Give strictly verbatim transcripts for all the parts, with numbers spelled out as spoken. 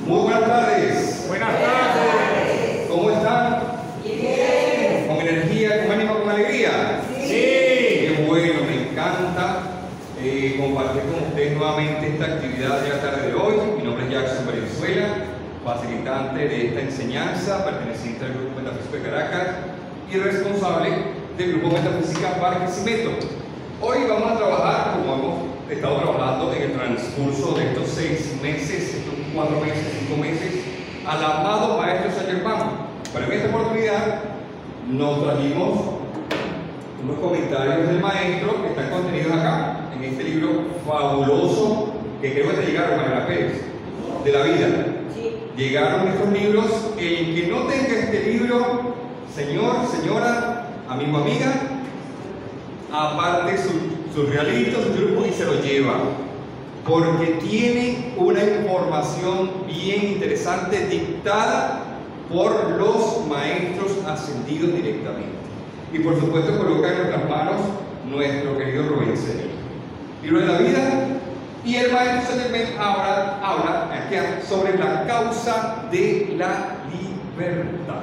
Muy buenas tardes. Buenas tardes. ¿Cómo están? Bien. ¿Con energía, con ánimo, con alegría? Sí. Qué bueno, me encanta eh, compartir con ustedes nuevamente esta actividad de la tarde de hoy. Mi nombre es Jackson Valenzuela, facilitante de esta enseñanza, perteneciente al Grupo Metafísico de Caracas y responsable del Grupo Metafísica Barquisimeto. Hoy vamos a trabajar, como hemos estado trabajando en el transcurso de estos seis meses, estos cuatro meses, cinco meses, al amado Maestro Saint Germain. Pero en esta oportunidad nos trajimos unos comentarios del Maestro que están contenidos acá, en este libro fabuloso que creo que te llegaron, Mariana Pérez, de la vida. Sí. Llegaron estos libros. El que no tenga este libro, señor, señora, amigo, amiga, aparte su, su realito, su grupo y se lo lleva, porque tiene una información bien interesante dictada por los maestros ascendidos directamente. Y por supuesto coloca en nuestras manos nuestro querido Rubén Cedeño. Libro de la vida. Y el maestro Saint Germain habla, habla aquí sobre la causa de la libertad.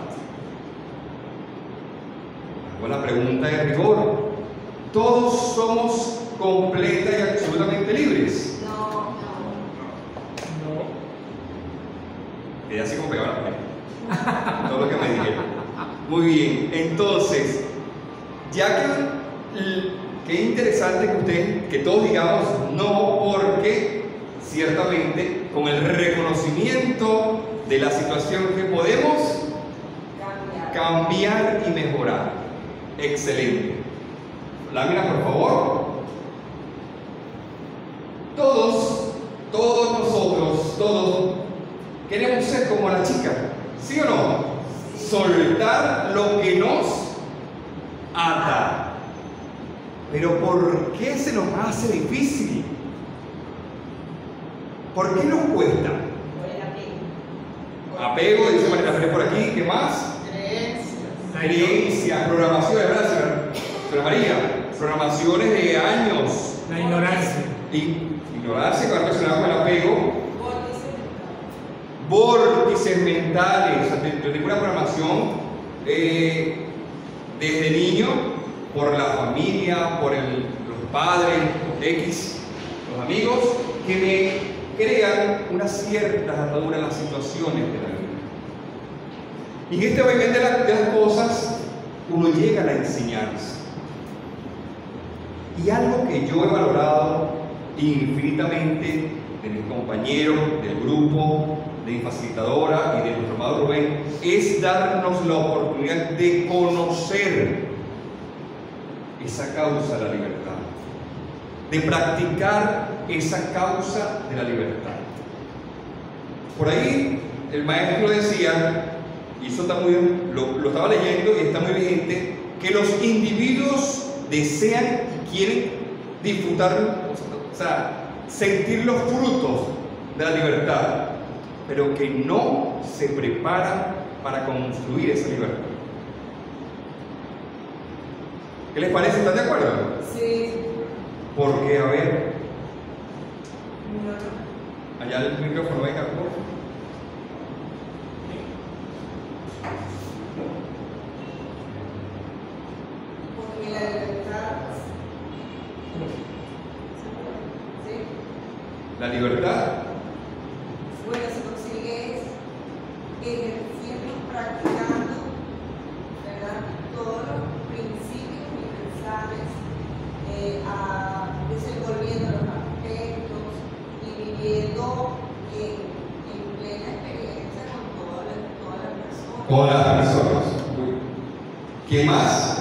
Buena pregunta de rigor. ¿Todos somos completa y absolutamente libres? No, No. Quedé así como pegado a la pared. Todo lo que me dijeron. Muy bien, entonces, ya que qué interesante que ustedes, que todos digamos no, porque ciertamente con el reconocimiento de la situación que podemos cambiar. cambiar y mejorar. Excelente. Lámina, por favor. Todos, todos nosotros, todos queremos ser como la chica, ¿sí o no? Soltar lo que nos ata. Pero ¿por qué se nos hace difícil? ¿Por qué nos cuesta? Por el apego. Apego, dice María Pérez por aquí, ¿qué más? Creencias. Creencias, programaciones, ¿verdad, señora? Señora María, programaciones de años. La ignorancia. Y ignorancia, que va relacionado con el apego. Vórtices. Vórtices mentales. O sea, yo tengo una programación eh, desde niño, por la familia, por el, los padres, los X, los amigos, que me crean una cierta atadura en las situaciones de la vida. Y en este vaivén de, la, de las cosas, uno llega a la enseñanza. Y algo que yo he valorado infinitamente de mis compañeros, del grupo, de mi facilitadora y de nuestro amado Rubén, es darnos la oportunidad de conocer esa causa de la libertad, de practicar esa causa de la libertad. Por ahí el maestro decía, y eso está muy, lo, lo estaba leyendo y está muy vigente, que los individuos desean y quieren disfrutar, o sea, sentir los frutos de la libertad, pero que no se preparan para construir esa libertad. ¿Qué les parece? ¿Están de acuerdo? Sí. Porque, a ver, No. allá el micrófono, venga, por favor. Porque la libertad. Sí. La libertad. Bueno, se consigue ejerciendo, practicando, ¿verdad? Todos los principios universales, eh, a, desenvolviendo los aspectos y viviendo en, en plena experiencia con todas las, todas las personas. Con las personas. ¿Qué más?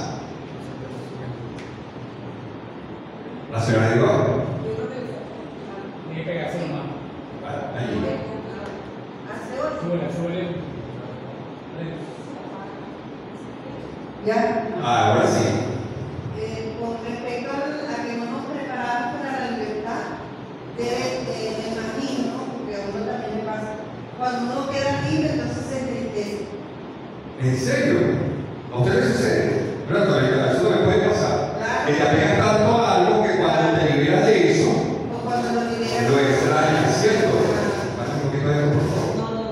La señora de Igual. Yo creo que Tiene que pegarse nomás. Ahí. hace ocho. Súbele, súbele. ¿Ya? Ah, ahora sí. Eh, con respecto al- a que no nos preparamos para la libertad, debe, eh, me imagino, porque a uno también le pasa, cuando uno queda libre, entonces se entristece. ¿En serio? ¿A ustedes les sucede? ¿Verdad, Tónica? Eso no me puede pasar. Claro. Que te apegas tanto a algo que cuando te liberas de eso, O cuando lo liberas. lo extrañas, ¿cierto? Pasa un poquito de eso, por favor. No, no,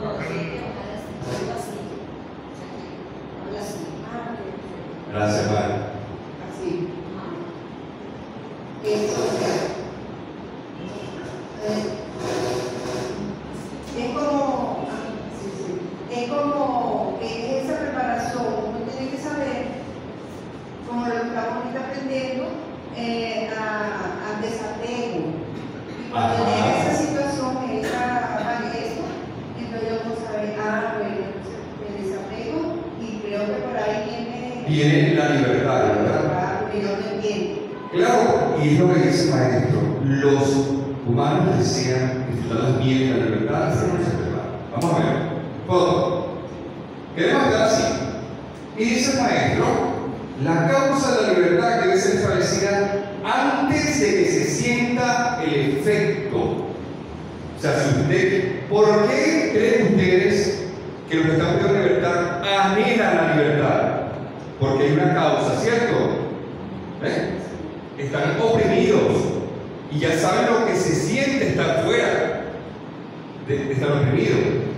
viene la libertad, ¿verdad? Claro, que yo no entiendo. Claro, y es lo que dice el maestro. Los humanos desean disfrutar las mieles de la libertad, pero no se prepara. Vamos a ver. Foto. Queremos quedar así. Y dice el maestro, la causa de la libertad debe ser establecida antes de que se sienta el efecto. O sea, si usted, ¿por qué creen ustedes que los que están pidiendo libertad anhelan la libertad? Porque hay una causa, ¿cierto? ¿Eh? Están oprimidos y ya saben lo que se siente estar fuera de, de estar oprimido.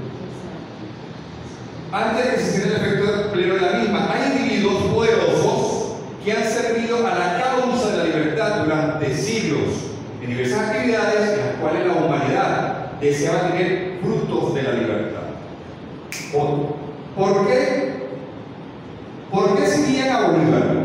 Antes de que se sienta el efecto pleno de la misma, hay individuos poderosos que han servido a la causa de la libertad durante siglos en diversas actividades en las cuales la humanidad deseaba tener frutos de la libertad. ¿Por, ¿por qué? ¿Por qué seguían a Bolívar?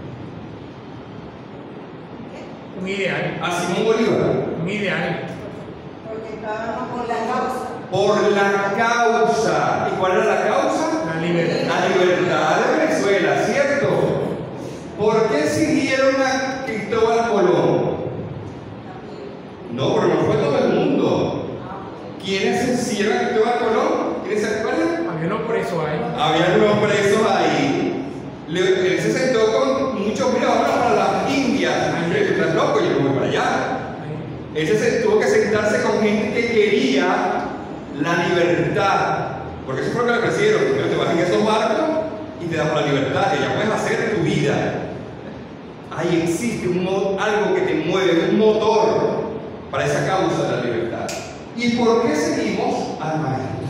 Un ideal. A Simón Bolívar. Un ideal. Porque estábamos por la causa. Por la causa. ¿Y cuál era la causa? La libertad. La libertad de Venezuela, ¿cierto? ¿Por qué siguieron a Cristóbal Colón? No, pero no fue todo el mundo. ¿Quiénes siguieron a Cristóbal Colón? ¿Quiénes se acuerdan? Había unos presos ahí. Había unos presos ahí. Le- Él se sentó con muchos, mira, vamos para las Indias. Ay, estás loco, yo no voy para allá. Ahí. Él se tuvo que sentarse con gente que quería la libertad. Porque eso fue lo que le ofrecieron. Primero te vas en esos barcos y te damos la libertad. Y ya puedes hacer tu vida. Ahí existe un mo- algo que te mueve, un motor para esa causa de la libertad. ¿Y por qué seguimos al maestro?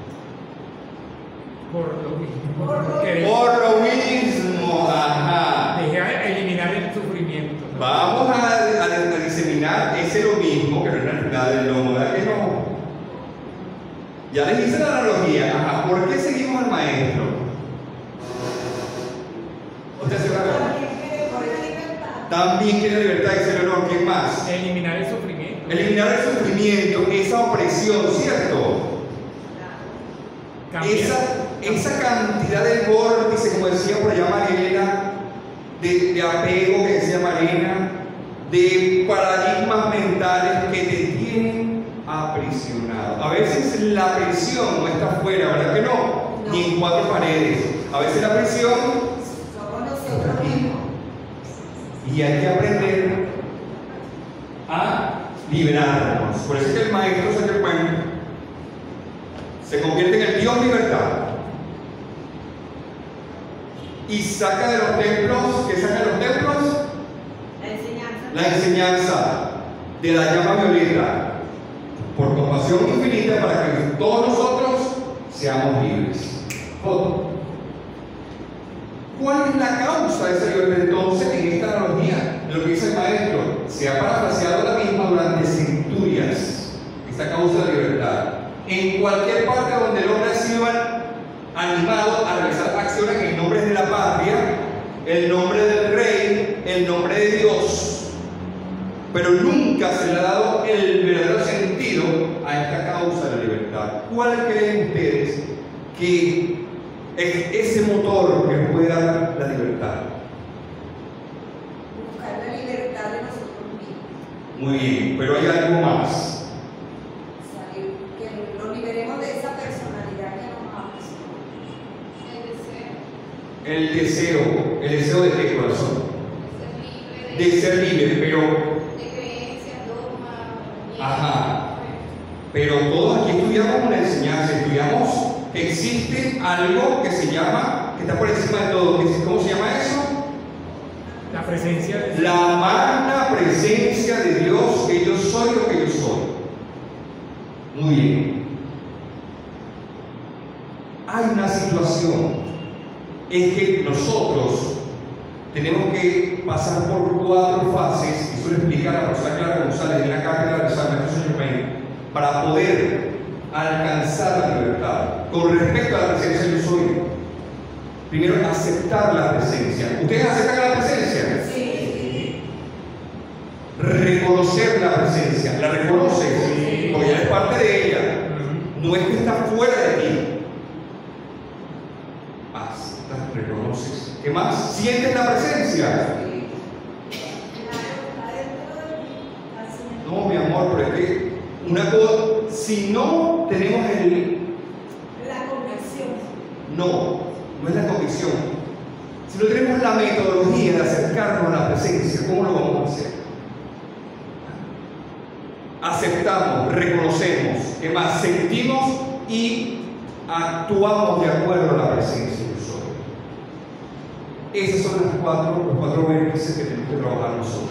Por lo mismo. Por lo Porque Por lo mismo, ajá. dejé eliminar el sufrimiento. Vamos a, a- a diseminar ese lo mismo, que no es la realidad del lomo, ¿verdad que no? Ya les hice la analogía, ajá. ¿Por qué seguimos al maestro? ¿Usted se va a ver? También quiere por la libertad. También quiere libertad, dice Leonor, ¿quién más? Eliminar el sufrimiento. Eliminar el sufrimiento, esa opresión, ¿cierto? Cambiar. Esa, esa cantidad de vórtice, como decía por allá Mariela, de, de apego que decía Marina, de paradigmas mentales que te tienen aprisionado. A veces la prisión no está afuera, ¿verdad que no? No. Ni en cuatro paredes. A veces la prisión Somos nosotros mismos. y hay que aprender a liberarnos. Por eso es que el maestro se te cuenta, se convierte en el Dios libertad y saca de los templos, ¿qué saca de los templos? La enseñanza. La enseñanza de la llama violeta, por compasión infinita para que todos nosotros seamos libres. Foto. ¿Cuál es la causa de esa libertad entonces en esta analogía? De lo que dice el maestro, se ha parafraseado la misma durante centurias, esta causa de libertad. En cualquier parte donde el hombre ha sido animado a realizar acciones en nombre de la patria, el nombre del rey, el nombre de Dios, pero nunca se le ha dado el verdadero sentido a esta causa de la libertad. ¿Cuál creen ustedes que es ese motor que nos puede dar la libertad? Buscar la libertad de nosotros mismos. Muy bien, pero hay algo más. Salir, que nos liberemos de esa personalidad que nos apasiona. El deseo, El deseo, el deseo de qué corazón? de ser libre de, De ser libre, pero, de creencias, dogmas, miedos. ajá, pero todos aquí estudiamos una enseñanza, estudiamos que existe algo que se llama, que está por encima de todo, que- ¿cómo se llama eso? La presencia de La magna presencia de Dios, que yo soy lo que yo soy. Muy bien. Hay una situación, es que nosotros tenemos que pasar por cuatro fases, y eso lo explica la profesora Clara González en la cátedra de San Francisco de Germain, para poder alcanzar la libertad. Con respecto a la presencia yo soy, primero aceptar la presencia. ¿Ustedes aceptan la presencia? Sí. Reconocer la presencia. ¿La reconoces? Sí. Porque ya es parte de ella. Ujú. No es que está fuera de ti. Hasta reconoces ¿Qué más? ¿Sientes la presencia? No, mi amor, pero es que una cosa, si no tenemos el... La convicción. No, no es la convicción. Si no tenemos la metodología de acercarnos a la presencia, ¿cómo lo vamos a hacer? Aceptamos, reconocemos, ¿qué más? Sentimos y actuamos de acuerdo a la presencia del Sol. Esos son los cuatro, los cuatro vértices que tenemos que trabajar nosotros.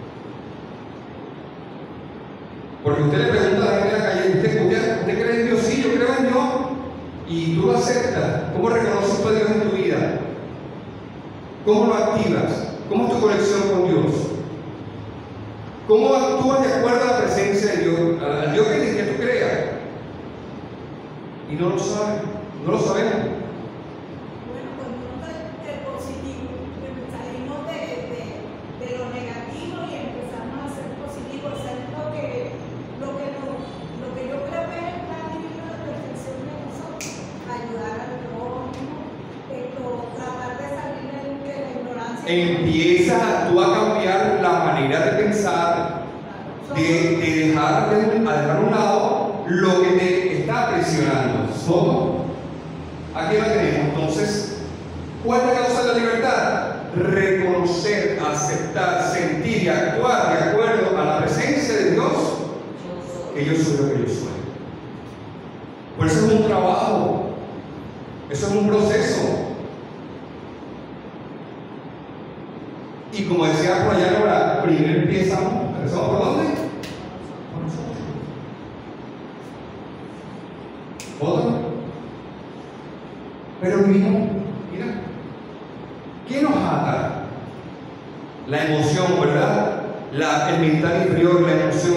Porque usted le pregunta a la gente en la calle, ¿usted, usted, ¿usted cree en Dios? Sí, yo creo en Dios. Y tú lo aceptas. ¿Cómo reconoces tú a Dios en tu vida? ¿Cómo lo activas? ¿Cómo es tu conexión con Dios? ¿Cómo actúas de acuerdo a la presencia de Dios? Al Dios que, que tú creas. Y no lo sabes, no lo sabemos. Bueno, cuando uno está del positivo, salimos de, de, de lo negativo y empezamos a ser positivos, hacer lo que, lo que, no, lo que yo creo que es el plan divino de perfección de nosotros, ayudar al prójimo, esto, tratar de salir de la ignorancia. Empiezas a, tú a cambiar la manera de pensar, de, de dejar de, a dejar a un lado lo que te está presionando. Solo aquí lo tenemos. Entonces, ¿cuál es la causa de la libertad? Reconocer, aceptar, sentir y actuar de acuerdo a la presencia de Dios, que yo soy lo que yo soy. Por eso es un trabajo, eso es un proceso. Y como decía por allá ahora, primero empezamos, ¿empezamos por dónde? Por nosotros. ¿Otro? Pero vivimos, mira, ¿qué nos ata? La emoción, ¿verdad? La, el mental inferior, la emoción.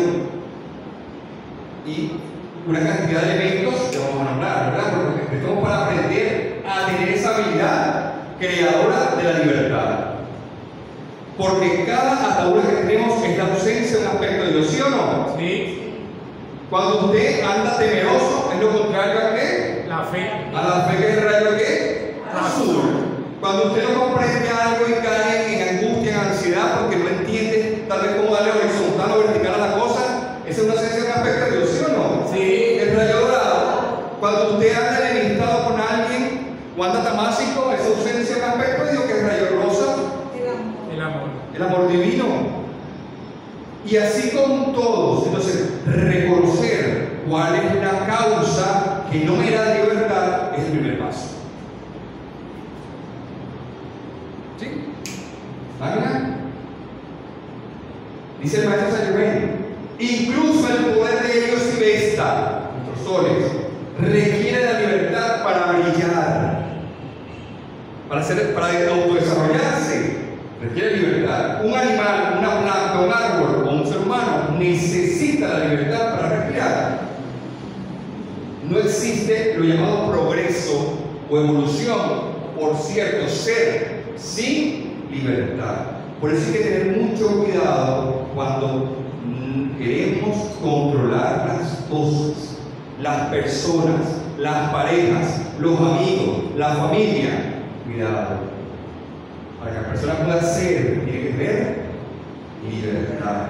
Y una cantidad de elementos que vamos a nombrar, ¿verdad? Porque estamos para aprender a tener esa habilidad creadora de la libertad. Porque cada atadura que tenemos es la ausencia de un aspecto de Dios, ¿sí o no? Sí. Cuando usted anda temeroso, es lo contrario a qué? La fe. A la fe, que es el rayo de qué? Azul. Cuando usted no comprende algo y cae en angustia, en ansiedad, porque no entiende tal vez cómo darle horizontal o vertical a la cosa, esa es una ausencia de un aspecto de Dios, ¿sí o no? Sí. El rayo dorado. Cuando usted anda enemistado con alguien o anda tamásico, esa ausencia de un aspecto de Dios, que es el rayo rosa. El amor. El amor divino. Y así con todos. Entonces, reconocer cuál es la causa que no me da libertad es el primer paso. ¿Sí? ¿Máquina? Dice el maestro Saint Germain, incluso el poder de ellos y Vesta, nuestros soles, requiere la libertad para brillar, para, hacer, para autodesarrollarse. Requiere libertad. Un animal, una planta, un árbol o un ser humano necesita la libertad para respirar. No existe lo llamado progreso o evolución, por cierto, ser sin libertad. Por eso hay que tener mucho cuidado cuando queremos controlar las cosas, las personas, las parejas, los amigos, la familia. Cuidado. Para que la persona pueda ser, tiene que tener libertad.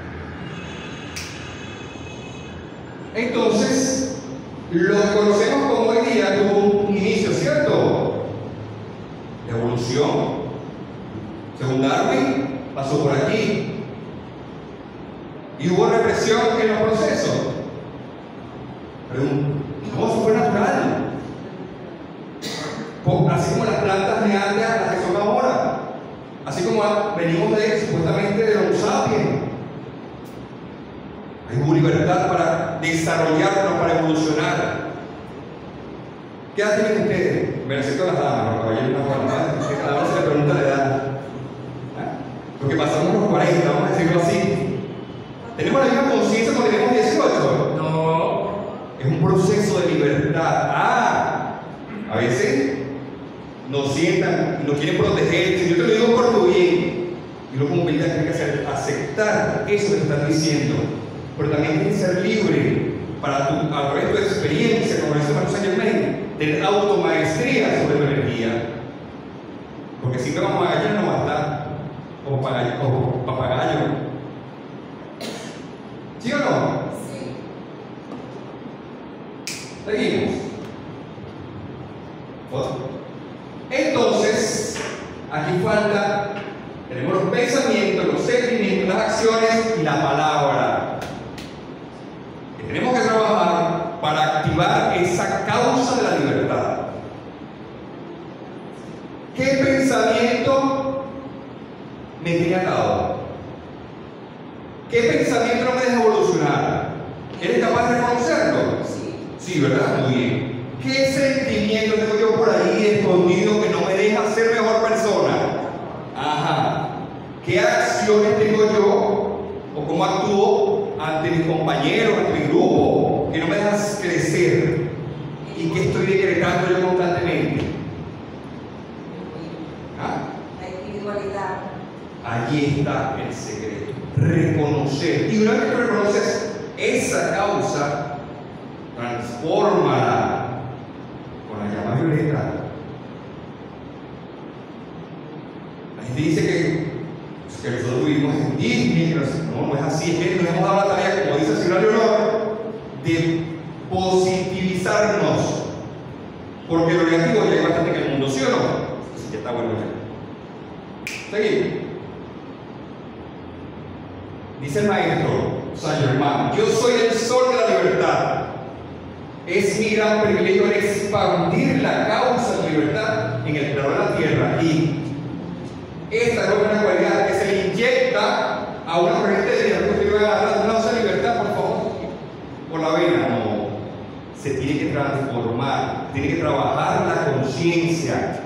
Entonces, lo que conocemos como hoy día tuvo un inicio, ¿cierto? De evolución. Según Darwin, pasó por aquí. Y hubo represión en los procesos. Pregunto, ¿cómo eso fue natural? Así como las plantas de antes a las que son ahora, así como venimos de supuestamente de los sapiens. Hay una libertad para desarrollarnos, para evolucionar. ¿Qué edad tienen ustedes? Me acepto las damas, los caballeros, no las damas, que cada uno se le pregunta la edad. ¿Ah? Porque pasamos los cuarenta, vamos a decirlo así. ¿Tenemos la misma conciencia cuando tenemos dieciocho? No. Es un proceso de libertad. Ah, a veces nos sientan y nos quieren proteger. Si yo te lo digo por tu bien, y lo como humildad tienes que hacer, aceptar eso que te están diciendo, pero también tienes que ser libre para tu, a través de tu experiencia, como dice Manuel Saint Germain, tener automaestría sobre tu energía. Porque Seguimos. Entonces, aquí falta, tenemos los pensamientos, los sentimientos, las acciones y la palabra. Que tenemos que trabajar para activar esa causa de la libertad. ¿Qué pensamiento me tiene atado? ¿Qué pensamiento no me deja evolucionar? ¿Eres capaz de reconocerlo? Sí. Sí, ¿verdad? Muy bien. ¿Qué sentimiento tengo yo por ahí escondido que no me deja ser mejor persona? Ajá. ¿Qué acciones tengo yo o cómo actúo ante mis compañeros, ante mi grupo, que no me dejan crecer? ¿Y qué estoy decretando yo constantemente? ¿Ah? La individualidad. Allí está el secreto. Reconocer. Y una vez que reconoces esa causa, transfórmala con la llama violeta. La gente dice que, que nosotros vivimos en Disney, que no, no es así. Es que nos hemos dado la tarea, como dice el señor Leonor, de positivizarnos. Porque lo negativo ya hay bastante en el mundo, ¿sí o no? Sí, ya está bueno. Seguimos. Dice el maestro Saint Germain: yo soy el sol de la libertad. Es mi gran privilegio el expandir la causa de libertad en el plano de la tierra. Y esta no es una cualidad que se le inyecta a una corriente de vida. Usted va a agarrar una causa de libertad, por favor, por la vena. No. Se tiene que transformar, tiene que trabajar la conciencia.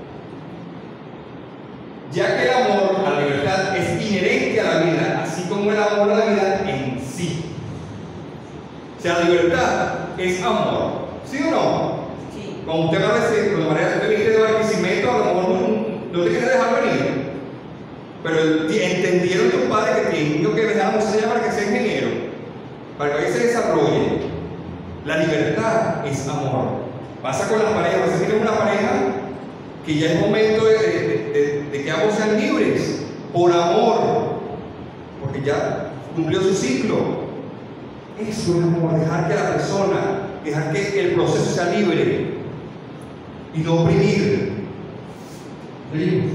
Ya que el amor a la libertad es inherente a la vida, así como el amor a la vida en sí. O sea, la libertad es amor, ¿sí o no? Sí. Cuando usted agarra ese, cuando María te viniste de Barquisimeto, a lo mejor no, no te quiere dejar venir. Pero entendieron tus padres que tienen que dejar a José para que sea ingeniero, para que ahí se desarrolle. La libertad es amor. Pasa con las parejas. A veces tienes una pareja que ya es momento de, de, de, de que ambos sean libres por amor, porque ya cumplió su ciclo. Eso es amor, dejar que la persona, dejar que el proceso sea libre y no oprimir. ¿Sí?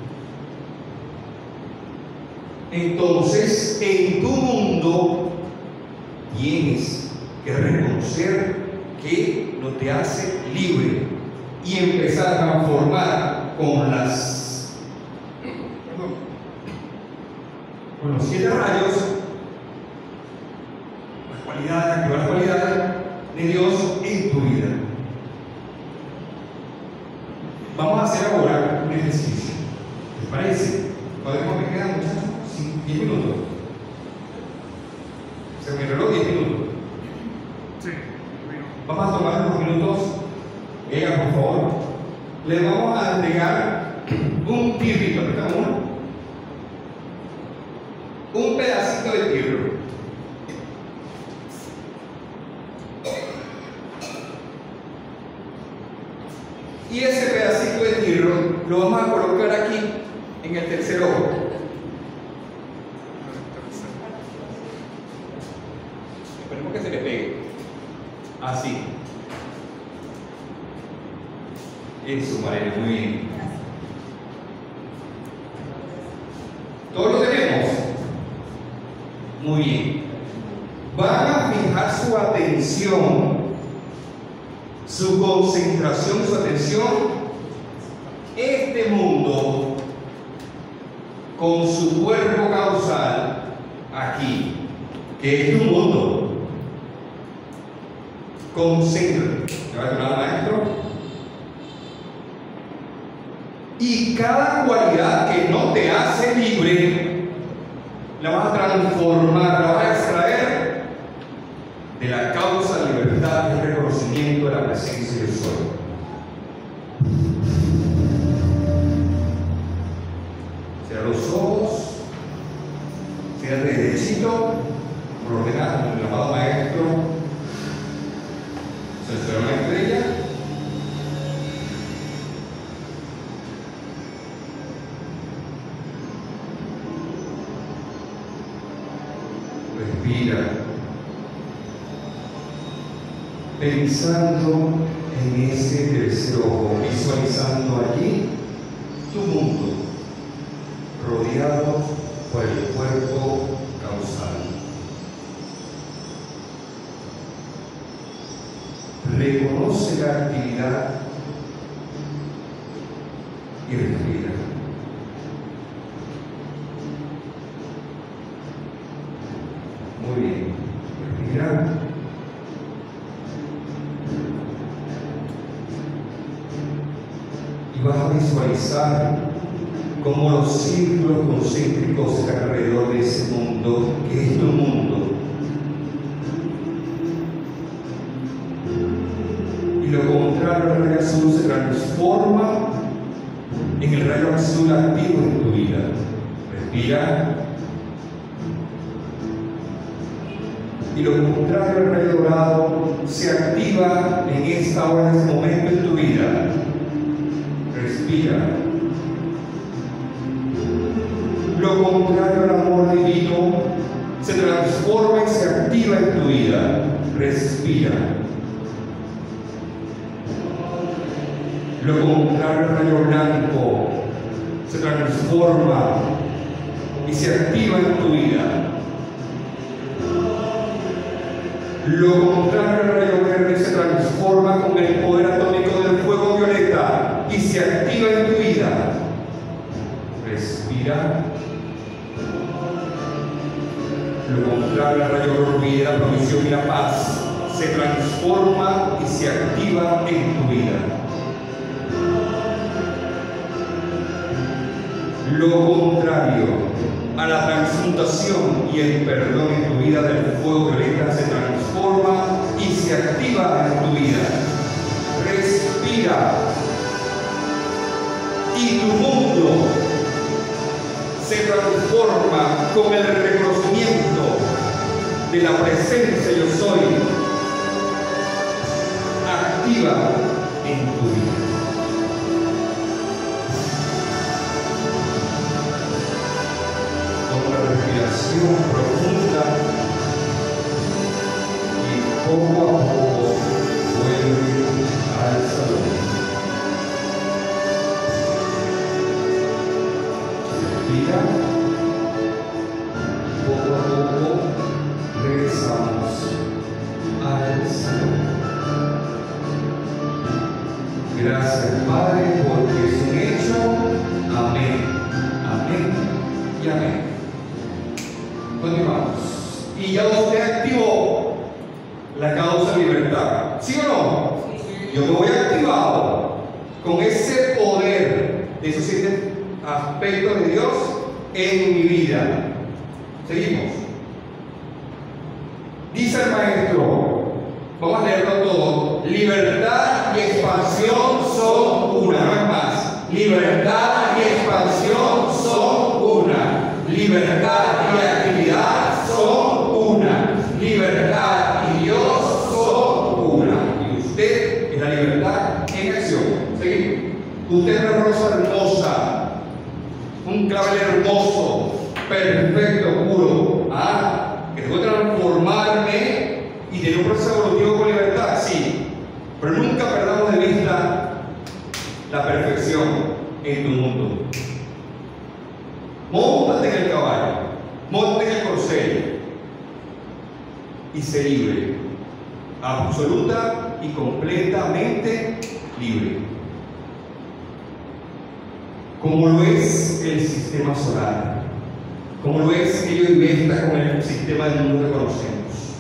Entonces, en tu mundo tienes que reconocer que no te hace libre y empezar a transformar con las con los siete rayos las cualidades, activar las cualidades de Dios en tu vida. Vamos a hacer ahora un ejercicio. ¿Les parece? ¿Podemos me quedan, muchachos? Sí, diez minutos. Se me reloj diez minutos. Sí. Vamos a tomar unos minutos. Ella, por favor. Le vamos a entregar un tirrito. ¿Apretamos uno? Un pedacito de tirro. Y ese pedacito de tirro lo vamos a colocar aquí en el tercer ojo. Esperemos que se le pegue. Así. Eso, María, muy bien. ¿Todos lo tenemos? Muy bien. Van a fijar su atención, su concentración, su atención, este mundo con su cuerpo causal aquí, que es un mundo. Concéntrate. ¿Te va a tomar, maestro? Y cada cualidad que no te hace libre, la vas a transformar, la vas a extraer de la causa de libertad y el reconocimiento de la presencia del sol. Cierra los ojos, cierra derechito, por ordenar con el amado maestro. Se espera una estrella. Respira. pensando en ese tercer ojo, visualizando allí tu mundo, rodeado por el cuerpo causal. Reconoce la actividad y respira. Muy bien, respira. Y vas a visualizar cómo los círculos concéntricos están alrededor de ese mundo, que es tu mundo. Y lo contrario al rayo azul se transforma en el rayo azul activo en tu vida. Respira. Y lo contrario al rayo dorado se activa en esta hora, en este momento en tu vida. Respira. Lo contrario al amor divino se transforma y se activa en tu vida. Respira. Lo contrario al rayo blanco se transforma y se activa en tu vida. Lo contrario al rayo verde se transforma con el poder atómico del fuego violeta y se activa en tu vida. Respira. Lo contrario al rayo rubí, la provisión y la paz se transforma y se activa en tu vida. Lo contrario a la transmutación y el perdón en tu vida del fuego violeta se transforma y se activa en tu vida. Respira. Y tu mundo se transforma con el reconocimiento de la presencia yo soy activa en tu vida. Respiración profunda y poco a poco vuelve al salón. Respira. Poco a poco regresamos al salón. Gracias, Padre, porque es un hecho. Amén. Amén y amén. Continuamos. Y ya usted activó la causa libertad. ¿Sí o no? Yo me voy activado con ese poder de esos siete aspectos de Dios en mi vida. Seguimos. Dice el maestro, vamos a leerlo todo. Libertad y expansión son una. No es más. Libertad y expansión son una. Libertad y actividad son una. Libertad y Dios son una. Y usted es la libertad en acción. Seguimos. Usted es una rosa hermosa, un clavel hermoso, perfecto, puro. Ah, que debo transformarme y tener un proceso evolutivo con libertad. Sí, pero nunca perdamos de vista la perfección en tu mundo. Móntate en el caballo, móntate en el corcel y sé libre, absoluta y completamente libre. Como lo es el sistema solar, como lo es que yo inventa con el sistema del mundo que conocemos.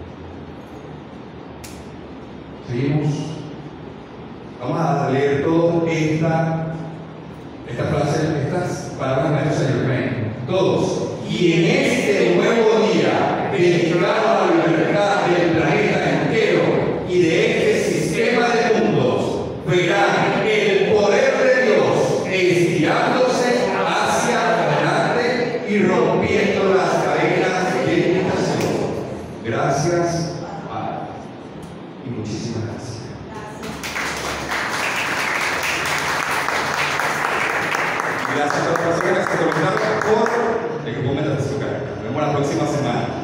Seguimos. Vamos a leer toda esta, esta frase, estas palabras de Saint Germain. Todos. Y en este nuevo día declaro la libertad del planeta entero y de este sistema de mundos, verán el poder de Dios estirándose hacia adelante y rompiendo las cadenas de limitación. Gracias, Padre. Y muchísimas gracias. Gracias a todas las personas que se conectaron por el grupo Metafísica. Nos vemos la próxima semana.